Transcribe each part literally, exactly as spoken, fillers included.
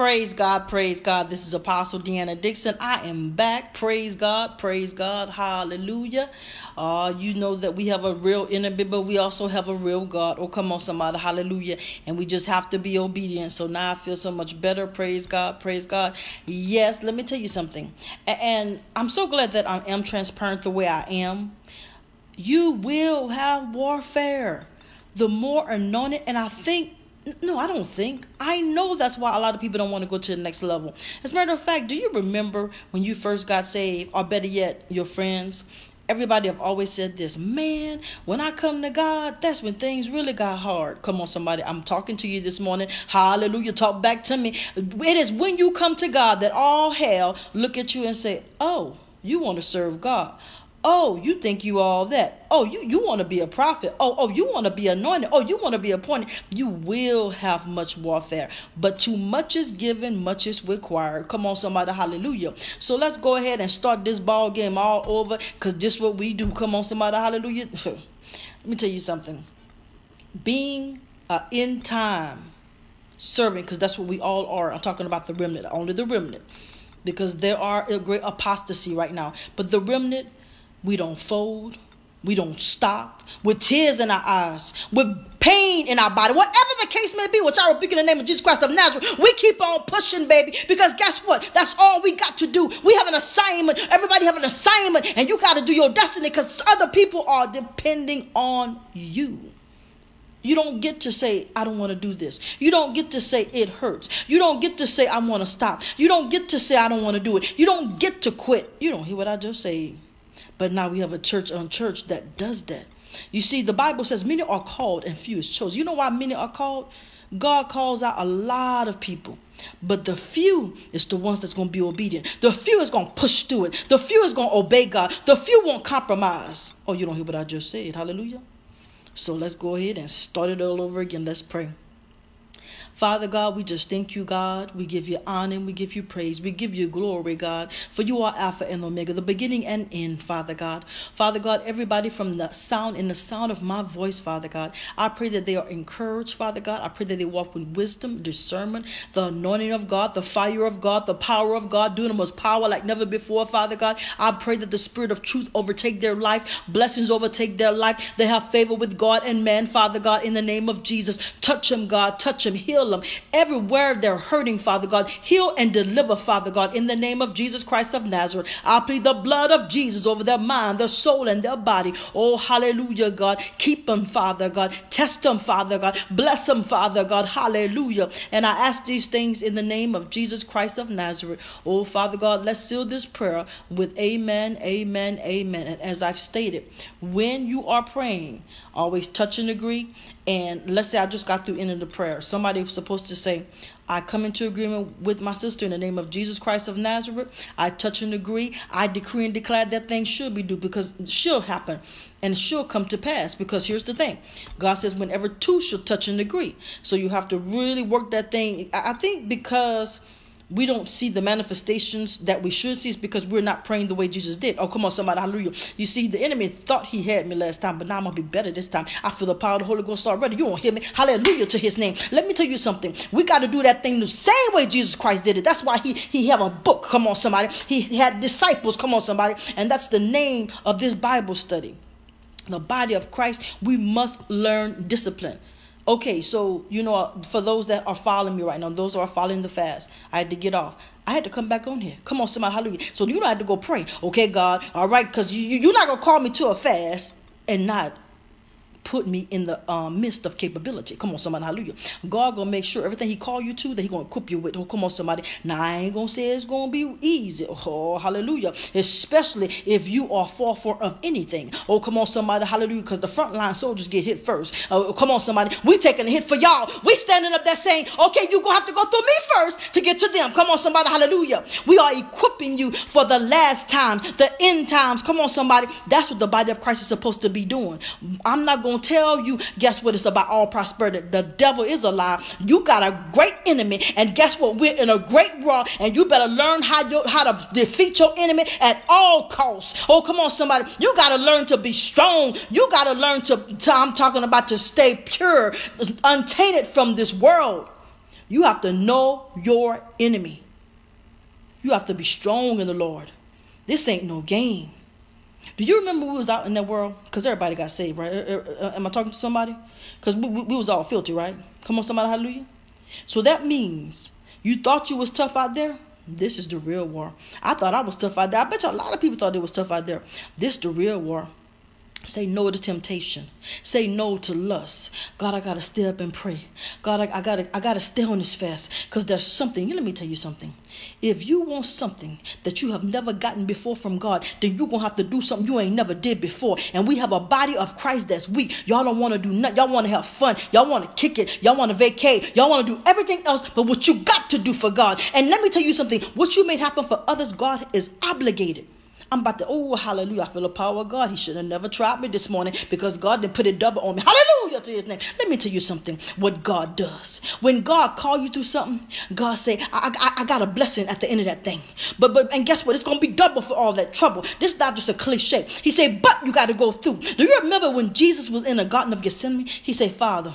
Praise God, praise God. This is Apostle Deanna Dixon. I am back. Praise God, praise God. Hallelujah. Uh, you know that we have a real enemy, but we also have a real God. Oh, come on, somebody. Hallelujah. And we just have to be obedient. So now I feel so much better. Praise God, praise God. Yes, let me tell you something. And I'm so glad that I am transparent the way I am. You will have warfare. The more anointed, and I think No, I don't think. I know that's why a lot of people don't want to go to the next level. As a matter of fact, do you remember when you first got saved, or better yet, your friends? Everybody have always said this, man, when I come to God, that's when things really got hard. Come on, somebody. I'm talking to you this morning. Hallelujah. Talk back to me. It is when you come to God that all hell look at you and say, oh, you want to serve God. Oh, you think you all that. Oh, you, you want to be a prophet. Oh, oh, you want to be anointed. Oh, you want to be appointed. You will have much warfare. But too much is given, much is required. Come on, somebody. Hallelujah. So let's go ahead and start this ball game all over, because this is what we do. Come on, somebody. Hallelujah. Let me tell you something. Being uh, in time serving, because that's what we all are. I'm talking about the remnant, only the remnant, because there are a great apostasy right now. But the remnant, we don't fold. We don't stop. With tears in our eyes. With pain in our body. Whatever the case may be, which I rebuke in the name of Jesus Christ of Nazareth. We keep on pushing, baby. Because guess what? That's all we got to do. We have an assignment. Everybody have an assignment. And you got to do your destiny, because other people are depending on you. You don't get to say, I don't want to do this. You don't get to say it hurts. You don't get to say, I want to stop. You don't get to say, I don't want to do it. You don't get to quit. You don't hear what I just said. But now we have a church on church that does that. You see, the Bible says many are called and few is chosen. You know why many are called? God calls out a lot of people. But the few is the ones that's going to be obedient. The few is going to push through it. The few is going to obey God. The few won't compromise. Oh, you don't hear what I just said. Hallelujah. So let's go ahead and start it all over again. Let's pray. Father God, we just thank you, God. We give you honor and we give you praise. We give you glory, God, for you are Alpha and Omega, the beginning and end, Father God. Father God, everybody from the sound in the sound of my voice, Father God, I pray that they are encouraged, Father God. I pray that they walk with wisdom, discernment, the anointing of God, the fire of God, the power of God, doing them with power like never before, Father God. I pray that the spirit of truth overtake their life, blessings overtake their life. They have favor with God and man, Father God, in the name of Jesus. Touch them, God. Touch them. Heal them. Everywhere they're hurting, Father God, heal and deliver, Father God, in the name of Jesus Christ of Nazareth. I plead the blood of Jesus over their mind, their soul, and their body. Oh, hallelujah, God. Keep them, Father God. Test them, Father God. Bless them, Father God. Hallelujah. And I ask these things in the name of Jesus Christ of Nazareth. Oh, Father God, let's seal this prayer with amen, amen, amen. And as I've stated, when you are praying, always touch and agree. And let's say I just got through ending the prayer. Somebody was supposed to say, I come into agreement with my sister in the name of Jesus Christ of Nazareth. I touch and agree. I decree and declare that thing should be due, because it shall happen and it shall come to pass. Because here's the thing. God says whenever two shall touch and agree. So you have to really work that thing. I think because we don't see the manifestations that we should see is because we're not praying the way Jesus did. Oh, come on, somebody. Hallelujah. You see, the enemy thought he had me last time, but now I'm going to be better this time. I feel the power of the Holy Ghost already. You won't hear me. Hallelujah to his name. Let me tell you something. We got to do that thing the same way Jesus Christ did it. That's why he, he have a book. Come on, somebody. He, he had disciples. Come on, somebody. And that's the name of this Bible study. The body of Christ, we must learn discipline. Okay, so, you know, for those that are following me right now, those who are following the fast, I had to get off. I had to come back on here. Come on, somebody, hallelujah. So you know I had to go pray. Okay, God, all right, because you, you, you're not going to call me to a fast and not put me in the um, midst of capability. Come on, somebody, hallelujah. God gonna make sure everything he called you to, that he gonna equip you with. Oh, come on, somebody. Now, I ain't gonna say it's gonna be easy. Oh, hallelujah. Especially if you are forefront of anything. Oh, come on, somebody, hallelujah, because the frontline soldiers get hit first. Oh, come on, somebody. We taking a hit for y'all. We standing up there saying, okay, you're gonna have to go through me first to get to them. Come on, somebody, hallelujah. We are equipping you for the last time, the end times. Come on, somebody. That's what the body of Christ is supposed to be doing. I'm not going to tell you, guess what, it's about all prosperity. The devil is a lie. You got a great enemy, and guess what, we're in a great war, and you better learn how you how to defeat your enemy at all costs. Oh, come on, somebody. You got to learn to be strong. You got to learn to, to, I'm talking about to stay pure, untainted from this world. You have to know your enemy. You have to be strong in the Lord. This ain't no game. Do you remember we was out in that world? Because everybody got saved, right? Am I talking to somebody? Because we, we, we was all filthy, right? Come on, somebody, hallelujah. So that means you thought you was tough out there. This is the real war. I thought I was tough out there. I bet you a lot of people thought it was tough out there. This is the real war. Say no to temptation. Say no to lust. God, I got to stay up and pray. God, I, I got to I gotta stay on this fast because there's something. Let me tell you something. If you want something that you have never gotten before from God, then you're going to have to do something you ain't never did before. And we have a body of Christ that's weak. Y'all don't want to do nothing. Y'all want to have fun. Y'all want to kick it. Y'all want to vacate. Y'all want to do everything else but what you got to do for God. And let me tell you something. What you made happen for others, God is obligated. I'm about to, oh, hallelujah. I feel the power of God. He should have never tried me this morning because God didn't put it double on me. Hallelujah to his name. Let me tell you something. What God does. When God call you through something, God say, I, I, I got a blessing at the end of that thing. But, but, and guess what? It's going to be double for all that trouble. This is not just a cliche. He said, but you got to go through. Do you remember when Jesus was in the Garden of Gethsemane? He said, Father,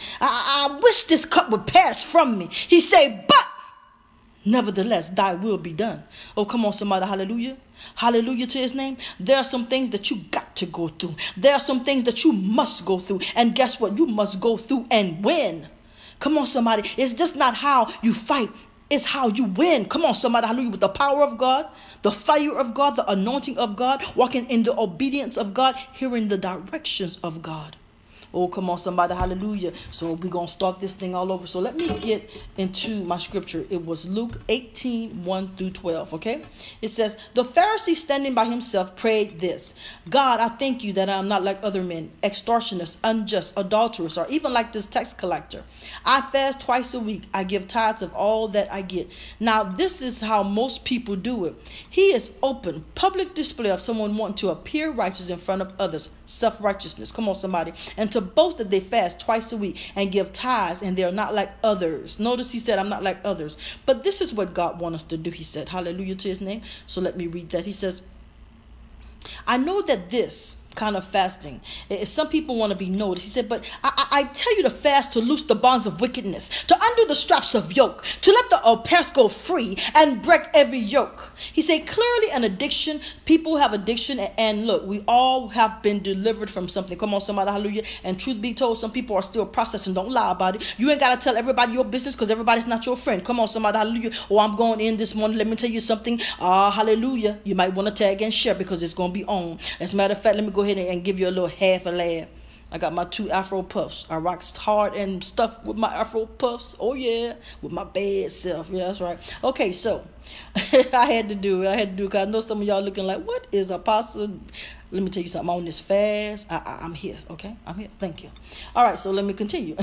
I, I wish this cup would pass from me. He said, but nevertheless, thy will be done. Oh, come on, somebody. Hallelujah. Hallelujah to his name. There are some things that you got to go through. There are some things that you must go through. And guess what? You must go through and win. Come on, somebody. It's just not how you fight. It's how you win. Come on, somebody. Hallelujah. With the power of God, the fire of God, the anointing of God, walking in the obedience of God, hearing the directions of God. Oh, come on, somebody. Hallelujah. So we're going to start this thing all over. So let me get into my scripture. It was Luke eighteen, one through twelve. Okay. It says, the Pharisee standing by himself prayed this: God, I thank you that I'm not like other men, extortionists, unjust, adulterers, or even like this tax collector. I fast twice a week. I give tithes of all that I get. Now, this is how most people do it. He is open, public display of someone wanting to appear righteous in front of others. Self-righteousness. Come on, somebody. And to boast that they fast twice a week and give tithes and they're not like others. Notice he said, I'm not like others. But this is what God wants us to do. He said, hallelujah to his name. So let me read that. He says, I know that this kind of fasting, some people want to be noticed. He said, but I, I, I tell you to fast to loose the bonds of wickedness, to undo the straps of yoke, to let the oppressed go free and break every yoke. He said, clearly an addiction. People have addiction. And, and look, we all have been delivered from something. Come on, somebody, hallelujah. And truth be told, some people are still processing. Don't lie about it. You ain't got to tell everybody your business because everybody's not your friend. Come on, somebody, hallelujah. Oh, I'm going in this morning. Let me tell you something. Ah, uh, hallelujah. You might want to tag and share because it's going to be on. As a matter of fact, let me go ahead and give you a little half a laugh. I got my two Afro puffs. I rock hard and stuff with my Afro puffs. Oh, yeah. With my bad self. Yeah, that's right. Okay, so I had to do it. I had to do it because I know some of y'all looking like, what is Apostle? Let me tell you something. I'm on this fast. I, I, I'm here. Okay? I'm here. Thank you. All right, so let me continue.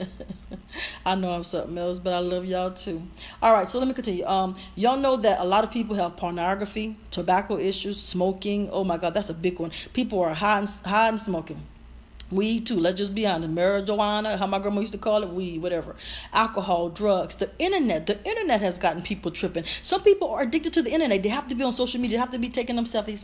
I know I'm something else, but I love y'all too. All right, so let me continue. Um, y'all know that a lot of people have pornography, tobacco issues, smoking. Oh, my God, that's a big one. People are high and, high and smoking. Weed too, let's just be honest. Marijuana, how my grandma used to call it, weed, whatever. Alcohol, drugs, the internet. The internet has gotten people tripping. Some people are addicted to the internet. They have to be on social media. They have to be taking them selfies.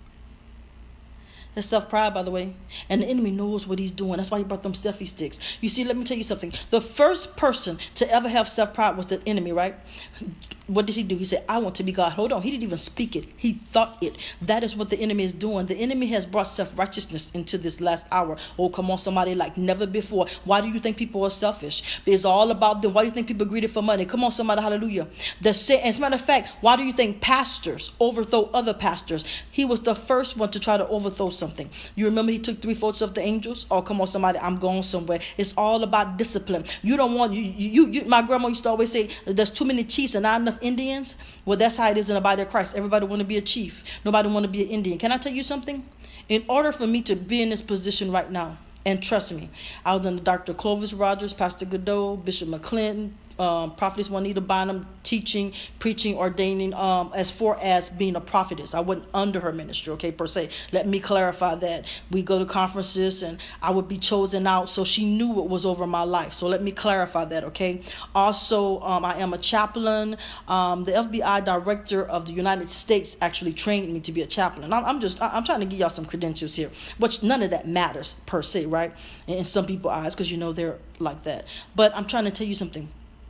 That's self-pride, by the way. And the enemy knows what he's doing. That's why he brought them selfie sticks. You see, let me tell you something. The first person to ever have self-pride was the enemy, right? What did he do? He said, I want to be God. Hold on. He didn't even speak it. He thought it. That is what the enemy is doing. The enemy has brought self-righteousness into this last hour. Oh, come on, somebody, like never before. Why do you think people are selfish? It's all about them. Why do you think people greedy for money? Come on, somebody, hallelujah. The As a matter of fact, why do you think pastors overthrow other pastors? He was the first one to try to overthrow something. You remember he took three-fourths of the angels? Oh, come on, somebody, I'm going somewhere. It's all about discipline. You don't want, you, you, you my grandma used to always say, there's too many chiefs and not enough Indians. Well, that's how it is in the body of Christ. Everybody want to be a chief. Nobody want to be an Indian. Can I tell you something? In order for me to be in this position right now, and trust me, I was under Doctor Clovis Rogers, Pastor Godot, Bishop McClinton, um, Prophetess Juanita Bynum, teaching, preaching, ordaining, um, as far as being a prophetess. I wasn't under her ministry, okay, per se. Let me clarify that. We go to conferences and I would be chosen out, so she knew what was over my life. So let me clarify that, okay? Also, um, I am a chaplain. Um, the F B I director of the United States actually trained me to be a chaplain. I'm, I'm just, I'm trying to give y'all some credentials here, which none of that matters per se, right? In some people's eyes, because you know they're like that. But I'm trying to tell you something.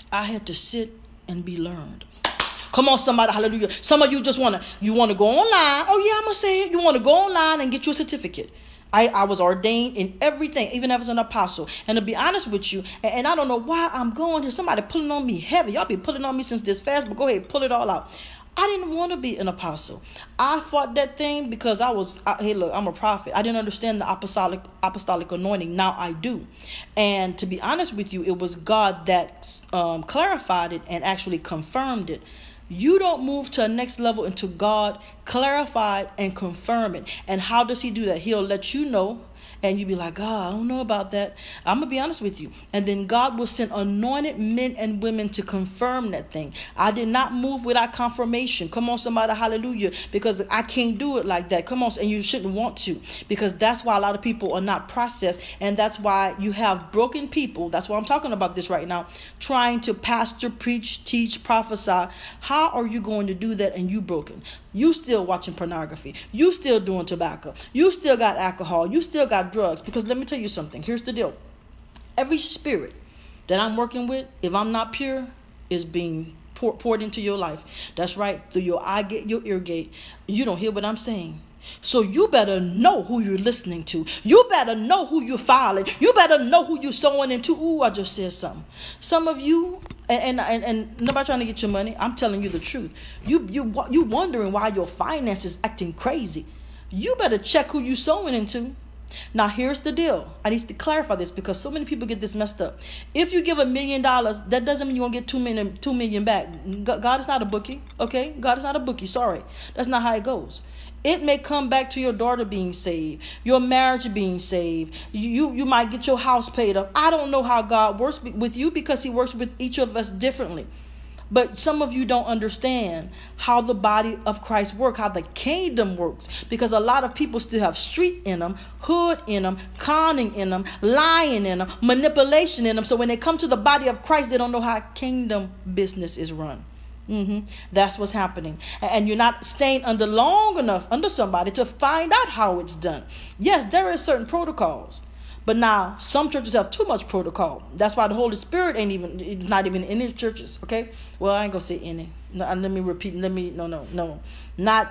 I had to sit and be learned. Come on, somebody, hallelujah. Some of you just want to, you want to go online. Oh, yeah, I'm going to say it. You want to go online and get you a certificate. I, I was ordained in everything, even as an apostle. And to be honest with you, and, and I don't know why I'm going here. Somebody pulling on me heavy. Y'all be pulling on me since this fast, but go ahead, pull it all out. I didn't want to be an apostle. I fought that thing because I was, I, hey, look, I'm a prophet. I didn't understand the apostolic apostolic anointing. Now I do. And to be honest with you, it was God that um, clarified it and actually confirmed it. You don't move to a next level until God clarified and confirm it. And how does he do that? He'll let you know. And you be like, God, I don't know about that. I'm going to be honest with you. And then God will send anointed men and women to confirm that thing. I did not move without confirmation. Come on, somebody, hallelujah. Because I can't do it like that. Come on, and you shouldn't want to. Because that's why a lot of people are not processed. And that's why you have broken people. That's why I'm talking about this right now. Trying to pastor, preach, teach, prophesy. How are you going to do that and you broken? You still watching pornography. You still doing tobacco. You still got alcohol. You still got drugs. Because let me tell you something. Here's the deal. Every spirit that I'm working with, if I'm not pure, is being pour, poured into your life. That's right. Through your eye gate, your ear gate. You don't hear what I'm saying. So you better know who you're listening to. You better know who you're following. You better know who you're sowing into. Ooh, I just said something. Some of you, and, and and and nobody trying to get your money. I'm telling you the truth. You you you wondering why your finances acting crazy. You better check who you sowing into. Now here's the deal. I need to clarify this because so many people get this messed up. If you give a million dollars, that doesn't mean you're gonna get two million two million back. God is not a bookie. Okay, God is not a bookie. Sorry, that's not how it goes. It may come back to your daughter being saved, your marriage being saved. You, you you might get your house paid up. I don't know how God works with you because he works with each of us differently. But some of you don't understand how the body of Christ works, how the kingdom works. Because a lot of people still have street in them, hood in them, conning in them, lying in them, manipulation in them. So when they come to the body of Christ, they don't know how kingdom business is run. Mm-hmm. That's what's happening. And you're not staying under long enough under somebody to find out how it's done. Yes, there are certain protocols. But now some churches have too much protocol. That's why the Holy Spirit ain't even, it's not even in the churches. Okay. Well, I ain't gonna say any. No, let me repeat. Let me, no, no, no, not,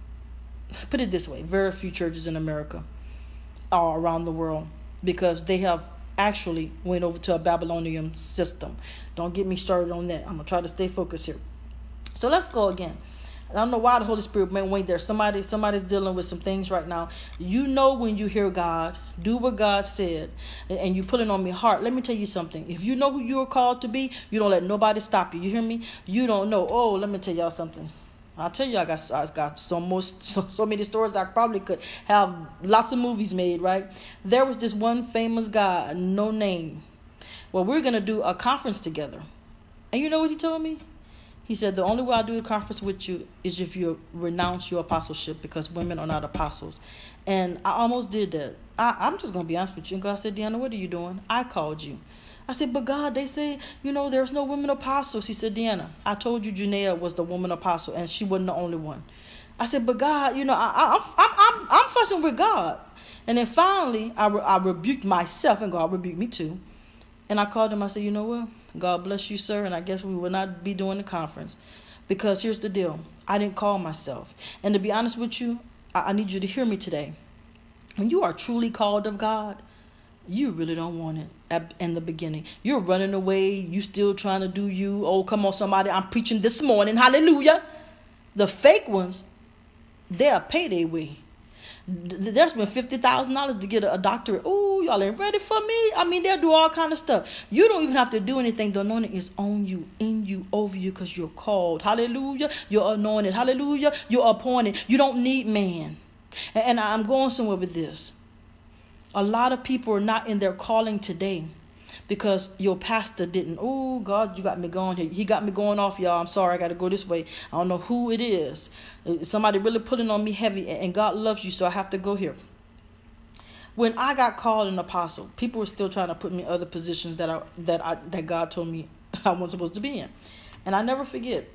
put it this way. Very few churches in America or around the world because they have actually went over to a Babylonian system. Don't get me started on that. I'm gonna try to stay focused here. So let's go again. I don't know why the Holy Spirit may wait there. Somebody, somebody's dealing with some things right now. You know when you hear God, do what God said, and you put it on your heart. Let me tell you something. If you know who you are called to be, you don't let nobody stop you. You hear me? You don't know. Oh, let me tell y'all something. I'll tell you, I got I got so most so, so many stories I probably could have lots of movies made. Right? There was this one famous guy, no name. Well, we're gonna do a conference together, and you know what he told me? He said, the only way I'll do a conference with you is if you renounce your apostleship because women are not apostles. And I almost did that. I, I'm just going to be honest with you. And God said, Deanna, what are you doing? I called you. I said, but God, they say, you know, there's no women apostles. He said, Deanna, I told you Janaea was the woman apostle and she wasn't the only one. I said, but God, you know, I, I, I'm, I'm, I'm fussing with God. And then finally, I, re- I rebuked myself and God rebuked me too. And I called him. I said, you know what? God bless you, sir. And I guess we will not be doing the conference. Because here's the deal. I didn't call myself. And to be honest with you, I, I need you to hear me today. When you are truly called of God, you really don't want it at, in the beginning. You're running away. You still trying to do you. Oh, come on, somebody. I'm preaching this morning. Hallelujah. The fake ones, they'll pay their way. There's been fifty thousand dollars to get a, a doctorate. Oh, y'all ain't ready for me. I mean, they'll do all kind of stuff. You don't even have to do anything. The anointing is on you, in you, over you, because you're called. Hallelujah. You're anointed. Hallelujah. You're appointed. You don't need man. And, and I'm going somewhere with this. A lot of people are not in their calling today because your pastor didn't. Oh, God, you got me going here. He got me going off, y'all. I'm sorry. I got to go this way. I don't know who it is. Somebody really putting on me heavy, and God loves you, so I have to go here. When I got called an apostle, people were still trying to put me in other positions that I that I that God told me I wasn't supposed to be in, and I never forget.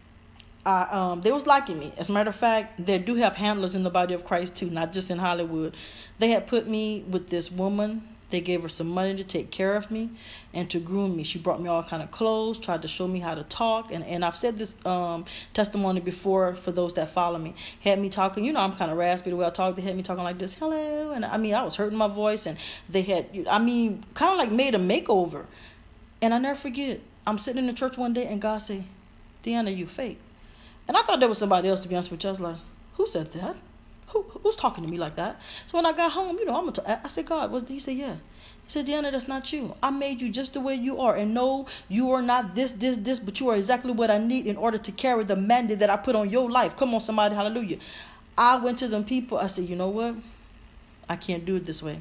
I um they was liking me. As a matter of fact, they do have handlers in the body of Christ too, not just in Hollywood. They had put me with this woman They gave her some money to take care of me and to groom me. She brought me all kind of clothes, tried to show me how to talk. And, and I've said this um, testimony before for those that follow me. Had me talking, you know, I'm kind of raspy the way I talk. They had me talking like this, hello. And I mean, I was hurting my voice. And they had, I mean, kind of like made a makeover. And I never forget, I'm sitting in the church one day and God said, Deanna, you fake. And I thought there was somebody else, to be honest with you. I was like, who said that? Who, who's talking to me like that? So when I got home, you know, I'm gonna I said, God, what's, he said, yeah. He said, Deanna, that's not you. I made you just the way you are. And no, you are not this, this, this, but you are exactly what I need in order to carry the mandate that I put on your life. Come on, somebody, hallelujah. I went to them people. I said, you know what? I can't do it this way.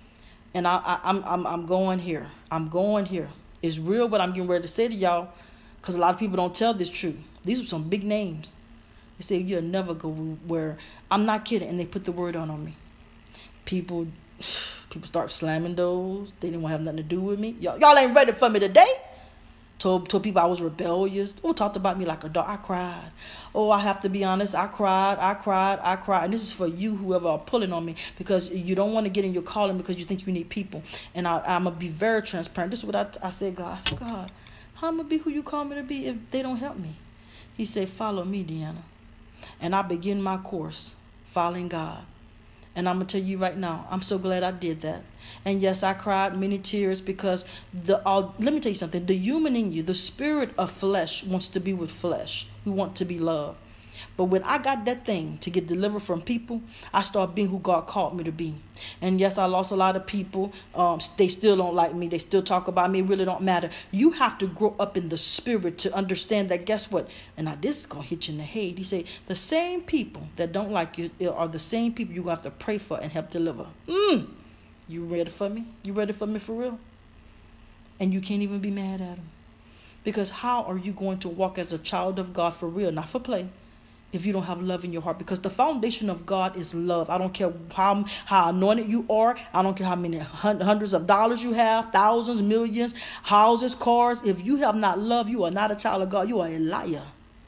And I, I, I'm, I'm, I'm going here. I'm going here. It's real what I'm getting ready to say to y'all, because a lot of people don't tell this truth. These are some big names. They say, you'll never go where, I'm not kidding. And they put the word on on me. People, people start slamming doors. They didn't want to have nothing to do with me. Y'all, y'all ain't ready for me today. Told, told people I was rebellious. Oh, talked about me like a dog. I cried. Oh, I have to be honest. I cried. I cried. I cried. And this is for you, whoever are pulling on me, because you don't want to get in your calling because you think you need people. And I, I'm going to be very transparent. This is what I, I said, God. I said, God, how am I going to be who you call me to be if they don't help me? He said, follow me, Deanna. And I begin my course following God. And I'm going to tell you right now, I'm so glad I did that. And yes, I cried many tears because, the. Uh, let me tell you something. The human in you, the spirit of flesh wants to be with flesh. We want to be loved. But when I got that thing to get delivered from people, I started being who God called me to be. And yes, I lost a lot of people. Um, they still don't like me. They still talk about me. It really don't matter. You have to grow up in the spirit to understand that, guess what? And now this is going to hit you in the head. He said, the same people that don't like you are the same people you're going to have to pray for and help deliver. Mm. You ready for me? You ready for me for real? And you can't even be mad at them. Because how are you going to walk as a child of God for real, not for play, if you don't have love in your heart? Because the foundation of God is love. I don't care how, how anointed you are. I don't care how many hundreds of dollars you have, thousands, millions, houses, cars. If you have not love, you are not a child of God. You are a liar.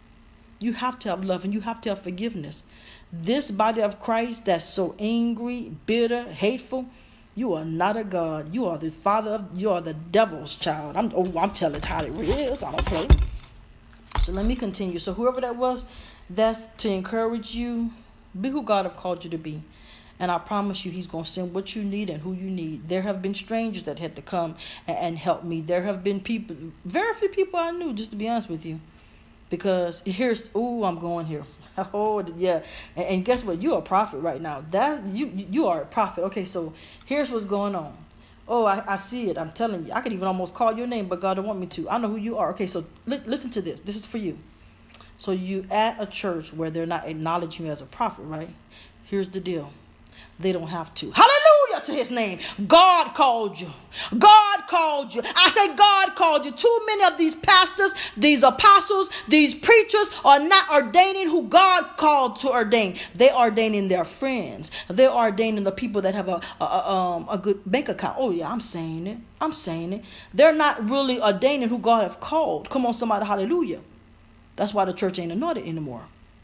You have to have love and you have to have forgiveness. This body of Christ that's so angry, bitter, hateful, you are not a God. You are the father of, you are the devil's child. I'm, oh, I'm telling how it is. I don't play. So let me continue. So whoever that was, that's to encourage you. Be who God have called you to be. And I promise you, he's going to send what you need and who you need. There have been strangers that had to come and, and help me. There have been people, very few people I knew, just to be honest with you. Because here's, oh, I'm going here. Oh, yeah. And, and guess what? You're a prophet right now. That you you are a prophet. Okay, so here's what's going on. Oh, I, I see it. I'm telling you. I could even almost call your name, but God don't want me to. I know who you are. Okay, so li- listen to this. This is for you. So you at a church where they're not acknowledging you as a prophet, right? Here's the deal. They don't have to. Hallelujah to his name. God called you. God called you. I say God called you. Too many of these pastors, these apostles, these preachers are not ordaining who God called to ordain. They are ordaining their friends. They are ordaining the people that have a, a, a, um, a good bank account. Oh, yeah, I'm saying it. I'm saying it. They're not really ordaining who God have called. Come on, somebody. Hallelujah. That's why the church ain't anointed anymore.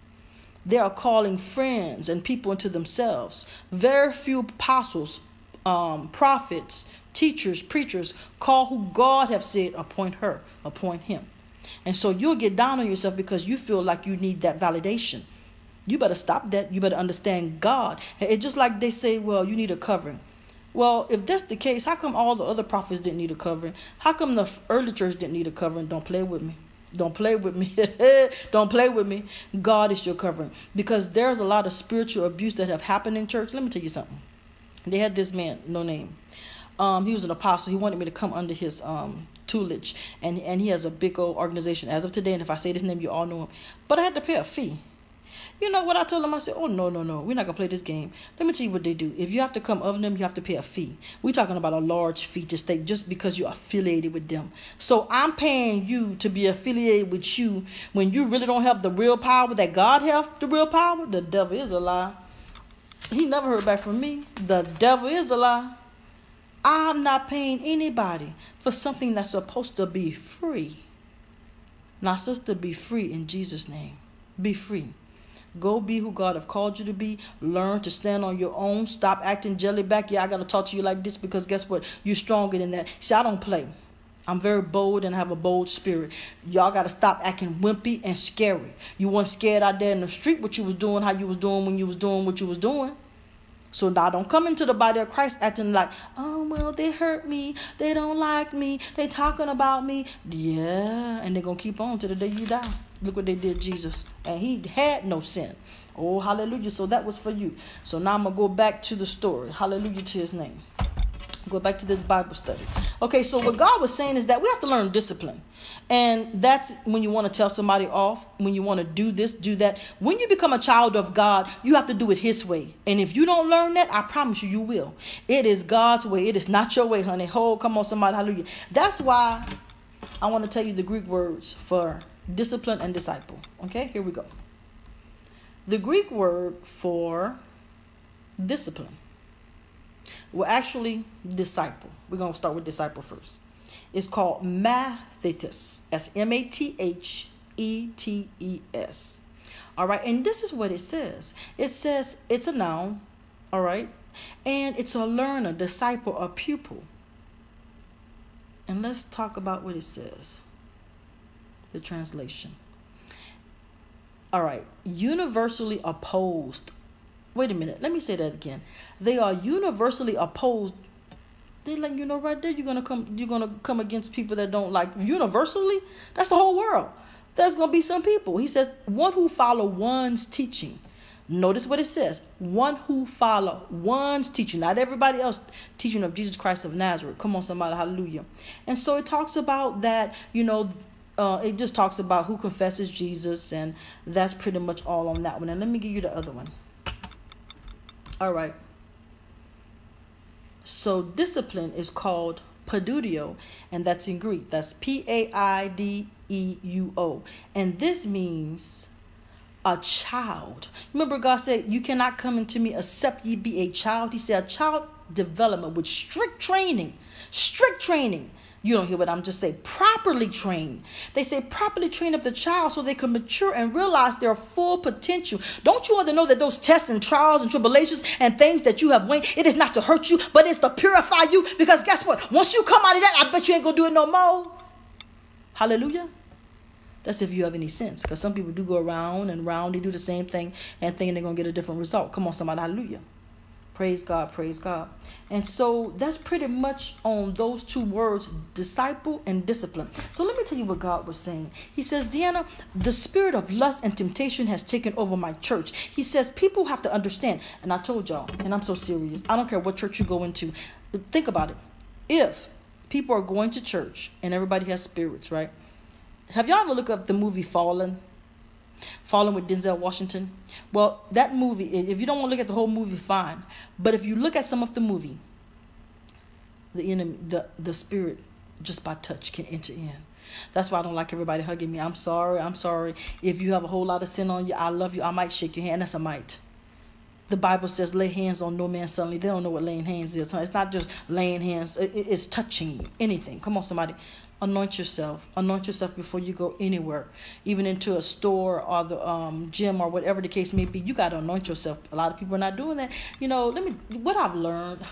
They are calling friends and people into themselves. Very few apostles, um, prophets, teachers, preachers call who God have said, appoint her, appoint him. And so you'll get down on yourself because you feel like you need that validation. You better stop that. You better understand God. It's just like they say, well, you need a covering. Well, if that's the case, how come all the other prophets didn't need a covering? How come the early church didn't need a covering? Don't play with me. Don't play with me. Don't play with me. God is your covering. Because there's a lot of spiritual abuse that have happened in church. Let me tell you something. They had this man, no name. Um, he was an apostle. He wanted me to come under his um, tutelage. And, and he has a big old organization as of today. And if I say this name, you all know him. But I had to pay a fee. You know what I told him? I said, oh, no, no, no. We're not going to play this game. Let me tell you what they do. If you have to come of them, you have to pay a fee. We're talking about a large fee to stay just because you're affiliated with them. So I'm paying you to be affiliated with you when you really don't have the real power that God has, the real power. The devil is a lie. He never heard back from me. The devil is a lie. I'm not paying anybody for something that's supposed to be free. Now, sister, be free in Jesus' name. Be free. Go be who God have called you to be. Learn to stand on your own. Stop acting jellyback. Yeah, I got to talk to you like this because guess what? You're stronger than that. See, I don't play. I'm very bold and have a bold spirit. Y'all got to stop acting wimpy and scary. You weren't scared out there in the street what you was doing, how you was doing when you was doing what you was doing. So now don't come into the body of Christ acting like, oh, well, they hurt me. They don't like me. They talking about me. Yeah, and they're going to keep on till the day you die. Look what they did, Jesus. And he had no sin. Oh, hallelujah. So that was for you. So now I'm going to go back to the story. Hallelujah to his name. Go back to this Bible study. Okay, so what God was saying is that we have to learn discipline. And that's when you want to tell somebody off, when you want to do this, do that. When you become a child of God, you have to do it his way. And if you don't learn that, I promise you, you will. It is God's way. It is not your way, honey. Oh, come on, somebody. Hallelujah. That's why I want to tell you the Greek words for discipline and disciple. Okay, here we go. The Greek word for discipline, well, actually, disciple. We're going to start with disciple first. It's called mathetes. That's M A T H E T E S. All right. And this is what it says. It says it's a noun. All right. And it's a learner, disciple, or pupil. And let's talk about what it says. The translation. All right. Universally opposed. Wait a minute. Let me say that again. They are universally opposed. They letting you know right there you're gonna come you're gonna come against people that don't like universally. That's the whole world. There's gonna be some people. He says one who follow one's teaching. Notice what it says. One who follow one's teaching, not everybody else teaching of Jesus Christ of Nazareth. Come on, somebody, hallelujah. And so it talks about that, you know, uh, it just talks about who confesses Jesus, and that's pretty much all on that one. And let me give you the other one. All right. So discipline is called paideuo, and that's in Greek. That's P A I D E U O. And this means a child. Remember God said, you cannot come into me except ye be a child. He said a child development with strict training. Strict training. You don't hear what I'm just saying. Properly trained. They say properly train up the child so they can mature and realize their full potential. Don't you want to know that those tests and trials and tribulations and things that you have went, it is not to hurt you, but it's to purify you. Because guess what? Once you come out of that, I bet you ain't going to do it no more. Hallelujah. That's if you have any sense. Because some people do go around and around. They do the same thing and thinking they're going to get a different result. Come on, somebody. Hallelujah. Praise God, praise God. And so that's pretty much on those two words, disciple and discipline. So let me tell you what God was saying. He says, Deanna, the spirit of lust and temptation has taken over my church. He says people have to understand. And I told y'all, and I'm so serious, I don't care what church you go into. Think about it. If people are going to church and everybody has spirits, right? Have y'all ever looked up the movie Fallen? Fallen with Denzel Washington. Well, that movie, if you don't want to look at the whole movie, fine. But if you look at some of the movie, the enemy, the, the spirit, just by touch can enter in. That's why I don't like everybody hugging me. I'm sorry. I'm sorry. If you have a whole lot of sin on you, I love you. I might shake your hand. That's a might. The Bible says, lay hands on no man suddenly. They don't know what laying hands is. Huh? It's not just laying hands. It, it's touching anything. Come on, somebody. Anoint yourself. Anoint yourself before you go anywhere, even into a store or the um, gym or whatever the case may be. You got to anoint yourself. A lot of people are not doing that. You know, let me. What I've learned,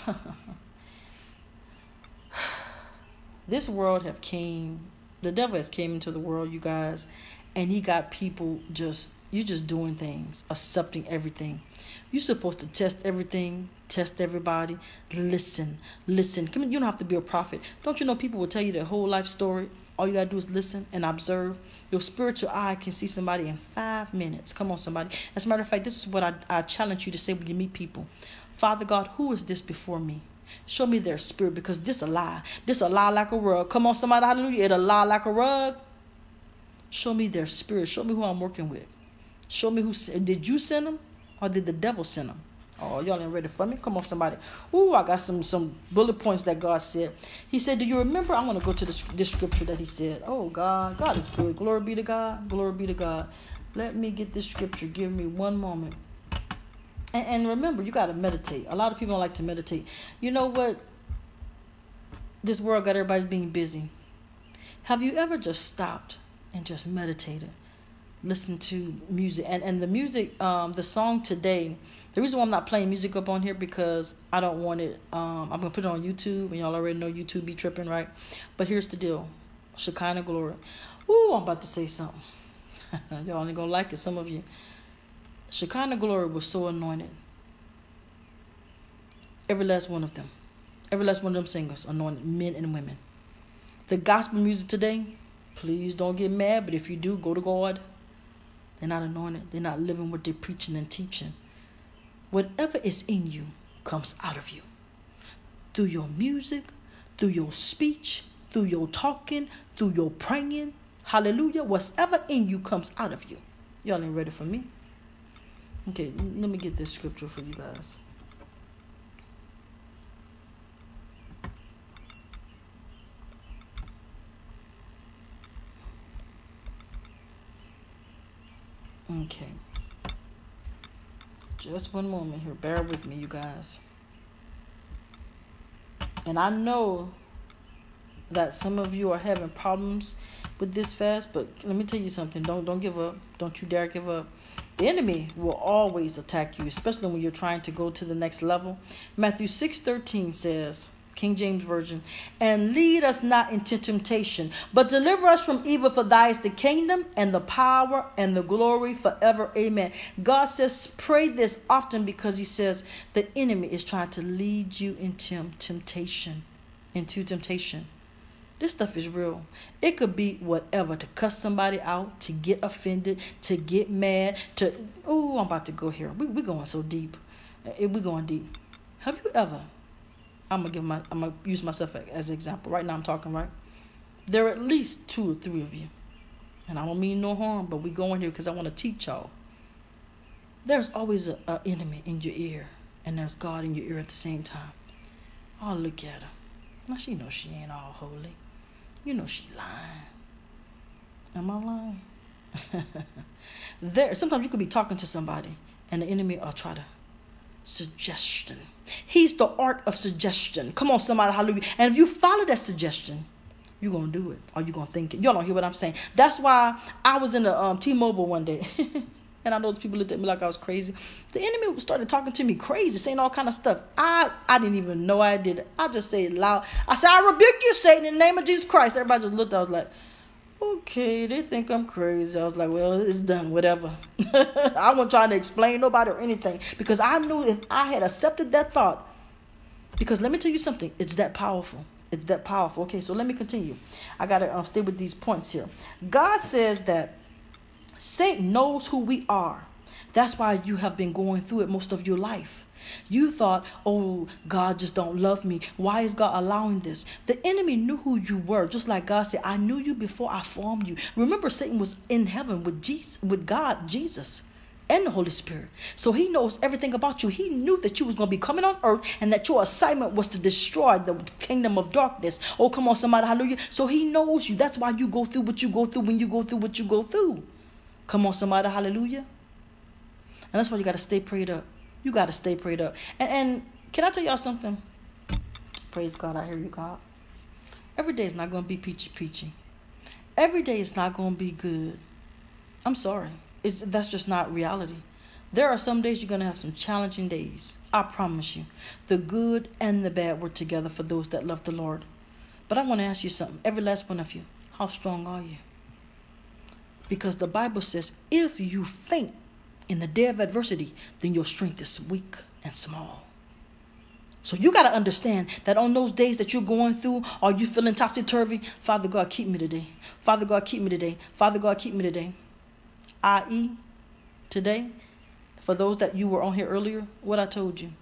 this world have came. The devil has came into the world, you guys, and he got people just. You're just doing things, accepting everything. You're supposed to test everything, test everybody. Listen, listen. Come on, you don't have to be a prophet. Don't you know people will tell you their whole life story? All you got to do is listen and observe. Your spiritual eye can see somebody in five minutes. Come on, somebody. As a matter of fact, this is what I, I challenge you to say when you meet people. Father God, who is this before me? Show me their spirit, because this a lie. This a lie like a rug. Come on, somebody, hallelujah. It a lie like a rug. Show me their spirit. Show me who I'm working with. Show me who, did you send them or did the devil send them? Oh, y'all ain't ready for me? Come on, somebody. Ooh, I got some, some bullet points that God said. He said, do you remember? I'm going to go to this, this scripture that he said. Oh, God. God is good. Glory be to God. Glory be to God. Let me get this scripture. Give me one moment. And, and remember, you got to meditate. A lot of people don't like to meditate. You know what? This world got everybody being busy. Have you ever just stopped and just meditated? listen to music. And, and the music, um, the song today, the reason why I'm not playing music up on here because I don't want it. Um, I'm going to put it on YouTube. And y'all already know YouTube be tripping, right? But here's the deal. Shekinah glory. Ooh, I'm about to say something. Y'all ain't going to like it, some of you. Shekinah glory was so anointed. Every last one of them. Every last one of them singers anointed, men and women. The gospel music today, please don't get mad. But if you do, go to God. They're not anointed. They're not living what they're preaching and teaching. Whatever is in you comes out of you. Through your music, through your speech, through your talking, through your praying. Hallelujah. Whatever in you comes out of you. Y'all ain't ready for me. Okay, let me get this scripture for you guys. Okay. Just one moment here. Bear with me, you guys. And I know that some of you are having problems with this fast, but let me tell you something. Don't don't give up. Don't you dare give up. The enemy will always attack you, especially when you're trying to go to the next level. Matthew six thirteen says, King James Version, and lead us not into temptation, but deliver us from evil, for thy is the kingdom and the power and the glory forever. Amen. God says, pray this often because he says the enemy is trying to lead you into temptation, into temptation. This stuff is real. It could be whatever, to cuss somebody out, to get offended, to get mad, to, oh, I'm about to go here. We, we're going so deep. We're going deep. Have you ever, I'm gonna give my, I'm gonna use myself as an example. Right now I'm talking, right? There are at least two or three of you, and I don't mean no harm, but we going here because I want to teach y'all. There's always a, a enemy in your ear, and there's God in your ear at the same time. Oh, look at her. Now she knows she ain't all holy. You know she lying. Am I lying? There, sometimes you could be talking to somebody, and the enemy will try to suggestion. He's the art of suggestion. Come on, somebody, hallelujah. And if you follow that suggestion, you're going to do it, or you're going to think it. Y'all don't hear what I'm saying. That's why I was in the um, T-Mobile one day, and I know people looked at me like I was crazy. The enemy started talking to me crazy, saying all kind of stuff. I, I didn't even know I did it. I just say it loud. I said, I rebuke you, Satan, in the name of Jesus Christ. Everybody just looked. I was like, okay, they think I'm crazy. I was like, well, it's done, whatever. I wasn't trying to explain nobody or anything, because I knew if I had accepted that thought, because let me tell you something, it's that powerful. It's that powerful. Okay, so let me continue. I got to uh, stay with these points here. God says that Satan knows who we are. That's why you have been going through it most of your life. You thought, oh, God just don't love me. Why is God allowing this? The enemy knew who you were, just like God said, I knew you before I formed you. Remember, Satan was in heaven with Jesus, with God, Jesus, and the Holy Spirit. So he knows everything about you. He knew that you was going to be coming on earth and that your assignment was to destroy the kingdom of darkness. Oh, come on, somebody, hallelujah. So he knows you. That's why you go through what you go through when you go through what you go through. Come on, somebody, hallelujah. And that's why you got to stay prayed up. You got to stay prayed up. And, and can I tell y'all something? Praise God, I hear you, God. Every day is not going to be peachy peachy. Every day is not going to be good. I'm sorry. It's, that's just not reality. There are some days you're going to have some challenging days. I promise you. The good and the bad work together for those that love the Lord. But I want to ask you something. Every last one of you. How strong are you? Because the Bible says, if you faint in the day of adversity, then your strength is weak and small. So you got to understand that on those days that you're going through, or you feeling topsy-turvy, Father God, keep me today. Father God, keep me today. Father God, keep me today. that is, today, for those that you were on here earlier, what I told you.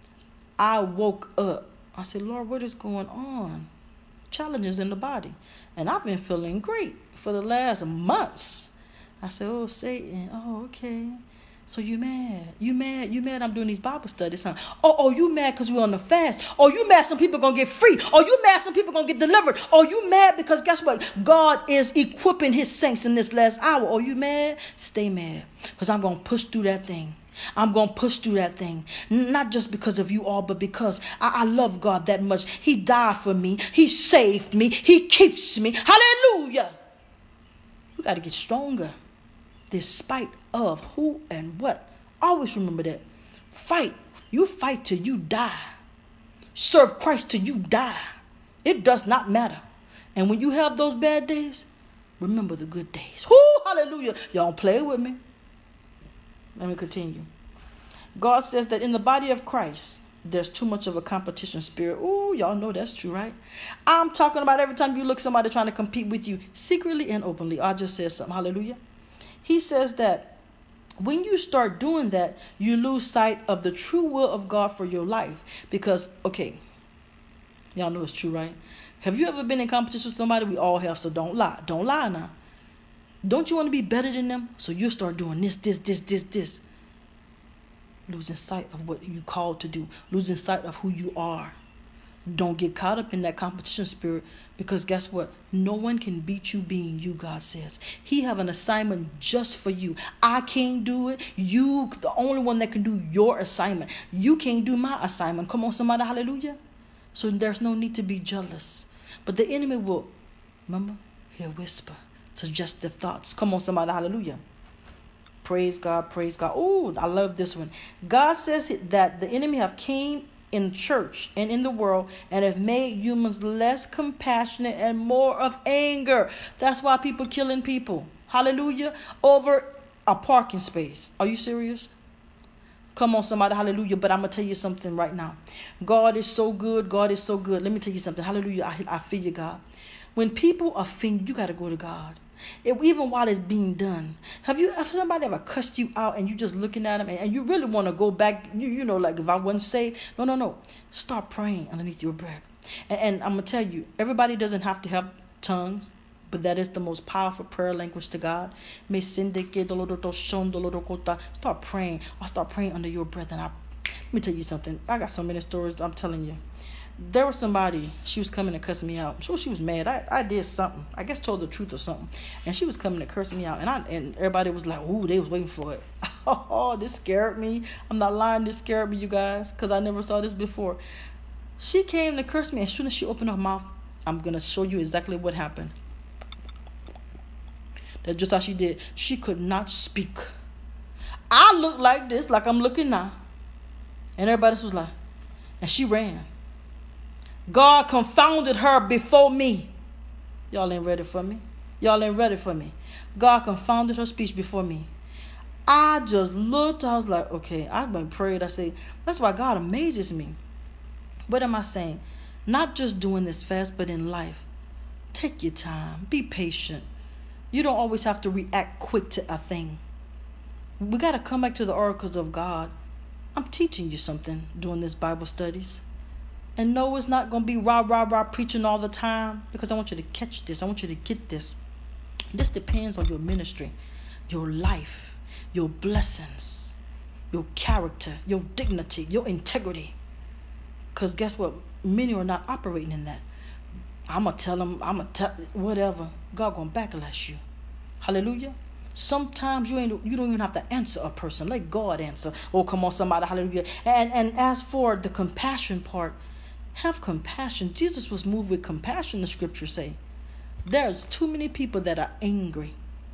I woke up. I said, Lord, what is going on? Challenges in the body. And I've been feeling great for the last months. I said, oh, Satan. Oh, okay. So you mad? You mad? You mad I'm doing these Bible studies, huh? Oh, oh, you mad because we're on the fast? Oh, you mad some people going to get free? Oh, you mad some people going to get delivered? Oh, you mad because guess what? God is equipping his saints in this last hour. Oh, you mad? Stay mad, because I'm going to push through that thing. I'm going to push through that thing. Not just because of you all, but because I, I love God that much. He died for me. He saved me. He keeps me. Hallelujah. We got to get stronger. despite of who and what. Always remember that. Fight. You fight till you die. Serve Christ till you die. It does not matter. And when you have those bad days, remember the good days. Whoo, hallelujah. Y'all play with me. Let me continue. God says that in the body of Christ, there's too much of a competition spirit. Ooh, y'all know that's true, right? I'm talking about every time you look somebody trying to compete with you, secretly and openly. I just said something. Hallelujah. He says that when you start doing that, you lose sight of the true will of God for your life. Because, okay, y'all know it's true, right? Have you ever been in competition with somebody? We all have, so don't lie. Don't lie now. Don't you want to be better than them? So you'll start doing this, this, this, this, this. Losing sight of what you called to do. Losing sight of who you are. Don't get caught up in that competition spirit, because guess what? No one can beat you being you, God says. He have an assignment just for you. I can't do it. You, the only one that can do your assignment. You can't do my assignment. Come on, somebody, hallelujah. So there's no need to be jealous. But the enemy will, remember, he'll whisper suggestive thoughts. Come on, somebody, hallelujah. Praise God, praise God. Oh, I love this one. God says that the enemy have came in church and in the world and have made humans less compassionate and more of anger. That's why people killing people. Hallelujah. Over a parking space. Are you serious? Come on, somebody, hallelujah. But I'm going to tell you something right now. God is so good. God is so good. Let me tell you something. Hallelujah. I, I feel you, God. When people offend you, you got to go to God. If, even while it's being done. Have you have somebody ever cussed you out and you just looking at them and, and you really want to go back, you, you know, like if I wasn't saved? No, no, no. Start praying underneath your breath. And, and I'm going to tell you, everybody doesn't have to have tongues, but that is the most powerful prayer language to God. Start praying. I start praying under your breath. And I, let me tell you something. I got so many stories, I'm telling you. There was somebody, she was coming to cuss me out. So she was mad. I, I did something. I guess told the truth or something. And she was coming to curse me out. And I and everybody was like, ooh, they was waiting for it. Oh, this scared me. I'm not lying. This scared me, you guys. Because I never saw this before. She came to curse me. As soon as she opened her mouth, I'm going to show you exactly what happened. That's just how she did. She could not speak. I looked like this, like I'm looking now. And everybody else was like, and she ran. God confounded her before me. Y'all ain't ready for me. Y'all ain't ready for me. God confounded her speech before me. I just looked. I was like, okay, I've been prayed. I say, that's why God amazes me. What am I saying? Not just doing this fast, but in life. Take your time. Be patient. You don't always have to react quick to a thing. We got to come back to the oracles of God. I'm teaching you something doing this Bible studies. And no, it's not going to be rah, rah, rah preaching all the time, because I want you to catch this. I want you to get this. This depends on your ministry, your life, your blessings, your character, your dignity, your integrity. Because guess what? Many are not operating in that. I'm going to tell them, I'm going to tell, whatever. God going to backlash you. Hallelujah. Sometimes you ain't you don't even have to answer a person. Let God answer. Oh, come on, somebody. Hallelujah. And, and as for the compassion part, have compassion. Jesus was moved with compassion, the scriptures say. There's too many people that are angry.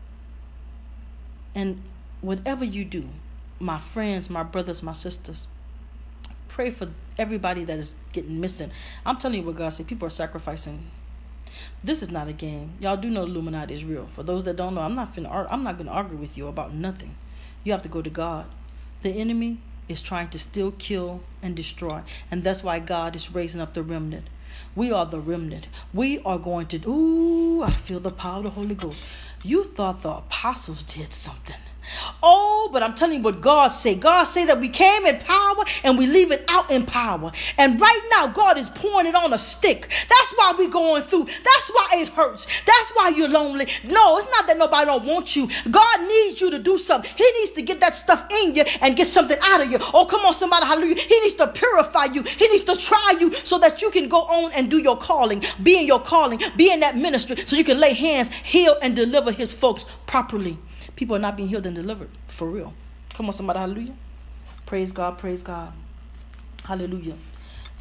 And whatever you do, my friends, my brothers, my sisters, pray for everybody that is getting missing. I'm telling you what God said. People are sacrificing. This is not a game. Y'all do know Illuminati is real. For those that don't know, I'm not finna, I'm not going to argue with you about nothing. You have to go to God. The enemy is trying to still kill and destroy. And that's why God is raising up the remnant. We are the remnant. We are going to, ooh, I feel the power of the Holy Ghost. You thought the apostles did something. Oh, but I'm telling you what God said. God said that we came in power and we leave it out in power. And right now, God is pouring it on a stick. That's why we're going through. That's why it hurts. That's why you're lonely. No, it's not that nobody don't want you. God needs you to do something. He needs to get that stuff in you and get something out of you. Oh, come on, somebody, hallelujah. He needs to purify you. He needs to try you so that you can go on and do your calling. Be in your calling. Be in that ministry so you can lay hands, heal, and deliver his folks properly. People are not being healed and delivered. For real. Come on, somebody. Hallelujah. Praise God. Praise God. Hallelujah.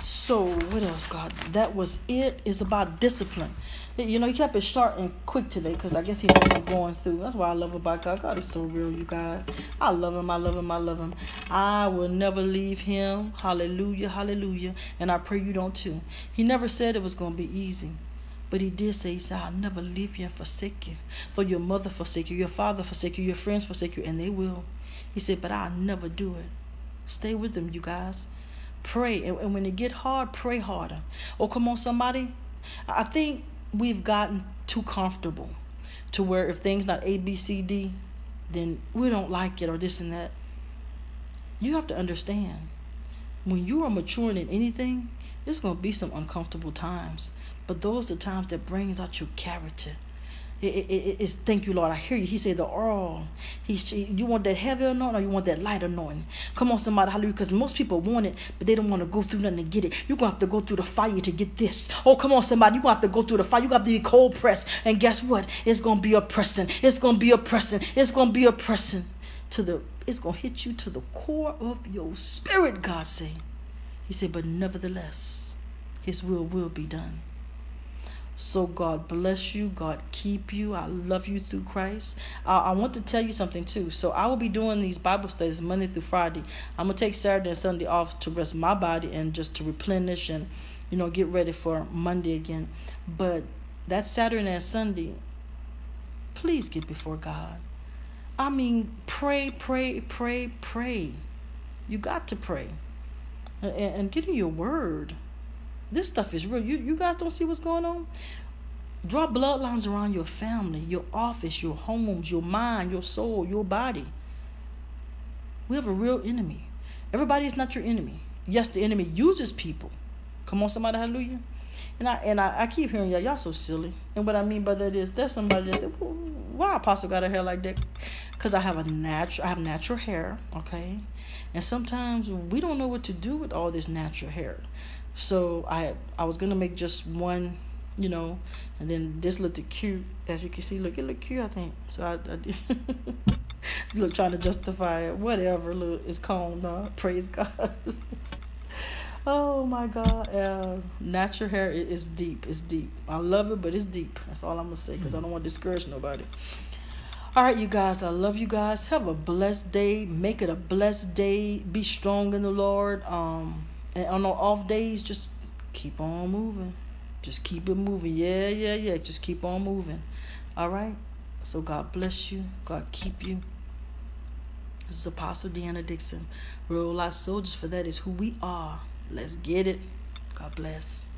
So what else, God? That was it. It's about discipline. You know, he kept it short and quick today because I guess he knows I'm going through. That's what I love about God. God is so real, you guys. I love him. I love him. I love him. I will never leave him. Hallelujah. Hallelujah. And I pray you don't too. He never said it was going to be easy. But he did say, he said, I'll never leave you and forsake you. For your mother forsake you, your father forsake you, your friends forsake you, and they will. He said, but I'll never do it. Stay with them, you guys. Pray. And, and when it get hard, pray harder. Oh, come on, somebody. I think we've gotten too comfortable to where if things not A, B, C, D, then we don't like it or this and that. You have to understand, when you are maturing in anything, there's going to be some uncomfortable times. But those are the times that brings out your character. It, it, it, it's, thank you, Lord. I hear you. He said the oil. He's, you want that heavy anointing or you want that light anointing? Come on, somebody. Hallelujah. Because most people want it, but they don't want to go through nothing to get it. You're going to have to go through the fire to get this. Oh, come on, somebody. You're going to have to go through the fire. You're going to have to be cold pressed. And guess what? It's going to be oppressing. It's going to be oppressing. It's going to be oppressing. To the, it's going to hit you to the core of your spirit, God said. He said, but nevertheless, his will will be done. So God bless you. God keep you. I love you through Christ. Uh, I want to tell you something too. So I will be doing these Bible studies Monday through Friday. I'm going to take Saturday and Sunday off to rest my body and just to replenish and, you know, get ready for Monday again. But that Saturday and Sunday, please get before God. I mean, pray, pray, pray, pray. You got to pray. And, and get in your word. This stuff is real. You you guys don't see what's going on? Draw bloodlines around your family, your office, your homes, your mind, your soul, your body. We have a real enemy. Everybody is not your enemy. Yes, the enemy uses people. Come on, somebody, hallelujah. And I and I, I keep hearing y'all, y'all so silly. And what I mean by that is there's somebody that said, well, why Apostle got her hair like that? Because I have a natural I have natural hair, okay? And sometimes we don't know what to do with all this natural hair. So I I was gonna make just one, you know, and then this looked cute, as you can see. Look, it looked cute, I think. So I, I did look trying to justify it. Whatever, look, it's combed. Uh, praise God. Oh my God, uh, natural hair is deep. It's deep. I love it, but it's deep. That's all I'm gonna say because I don't want to discourage nobody. All right, you guys, I love you guys. Have a blessed day. Make it a blessed day. Be strong in the Lord. Um. And on the off days, just keep on moving. Just keep it moving. Yeah, yeah, yeah. Just keep on moving. All right? So God bless you. God keep you. This is Apostle Deanna Dixon. Real Life Soldiers, for that is who we are. Let's get it. God bless.